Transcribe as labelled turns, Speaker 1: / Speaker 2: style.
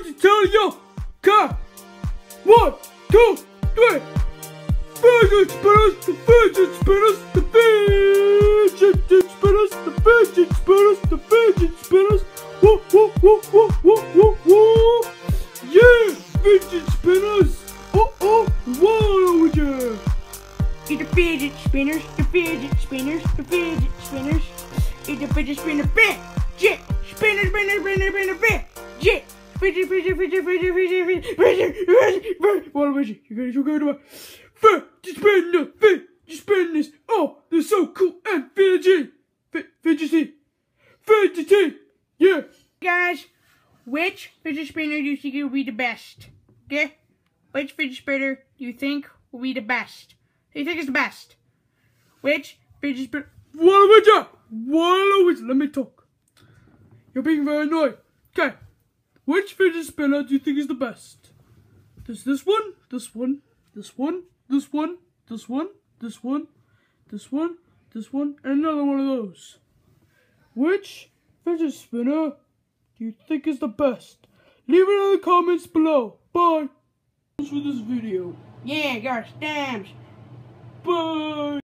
Speaker 1: to tell you. Okay. 1, 2, 3. Fidget spinners, the fidget spinners, the fidget spinners, the fidget spinners, the fidget spinners. Woo, woo, woo, woo, woo, woo, woo. Yeah, fidget spinners. Whoa, yeah.
Speaker 2: The fidget spinners, the fidget spinners, the fidget spinners. It's the fidget spinner bit. Jit. Spinner, spinner, spinner, spinner bit. Jit. Fidget, fidget, fidget, fidget, fidget, fidget, fidget. What was it? You're going to fidget spinners. Oh, they're so cool and fidgety. Fidgety. Yeah. Guys, which fidget spinner do you think will be the best? Okay? Which fidget spinner do you think will be the best? Who do you think is the best? Which fidget spinner?
Speaker 1: Let me talk. You're being very annoying. Okay. Which fidget spinner do you think is the best? There's this one, this one, this one, this one, this one, this one, this one, this one, and another one of those. Which fidget spinner do you think is the best? Leave it in the comments below. Bye. Thanks for this video.
Speaker 2: Yeah, gosh, damn.
Speaker 1: Bye.